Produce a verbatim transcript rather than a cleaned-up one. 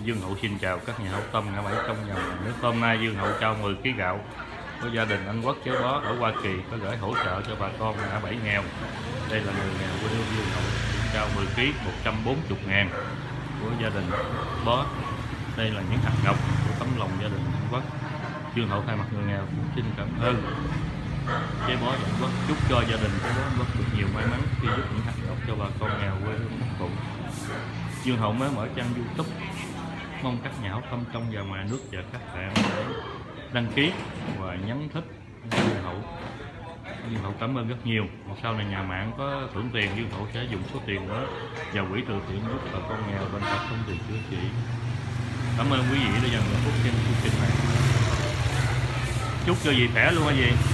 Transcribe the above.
Dương Hậu xin chào các nhà hảo tâm ngã bảy trong nhà nước. Hôm nay Dương Hậu trao mười ký gạo của gia đình anh Quốc Chế Bó ở Hoa Kỳ có gửi hỗ trợ cho bà con ngã bảy nghèo. Đây là người nghèo của Dương Hậu trao mười ký một trăm bốn mươi ngàn của gia đình Bó. Đây là những hạt ngọc của tấm lòng gia đình anh Quốc. Dương Hậu thay mặt người nghèo xin cảm ơn Chế Bó và anh Quốc, chúc cho gia đình Chế Bó anh Quốc được nhiều may mắn khi giúp những hạt ngọc cho bà con nghèo quê hương Bắc Phụng. Dương Hậu mới mở trang YouTube, mong các nhà hảo tâm trong và ngoài nước và các bạn để đăng ký và nhấn thích Dương Hậu. Dương Hậu cảm ơn rất nhiều. Một sau này nhà mạng có thưởng tiền, Dương Hậu sẽ dùng số tiền đó vào quỹ từ thiện giúp bà con nghèo bên cạnh công tiền chữa trị. Cảm ơn quý vị đã dành một phút xem chương trình này. Chúc cho dì khỏe luôn hả dì?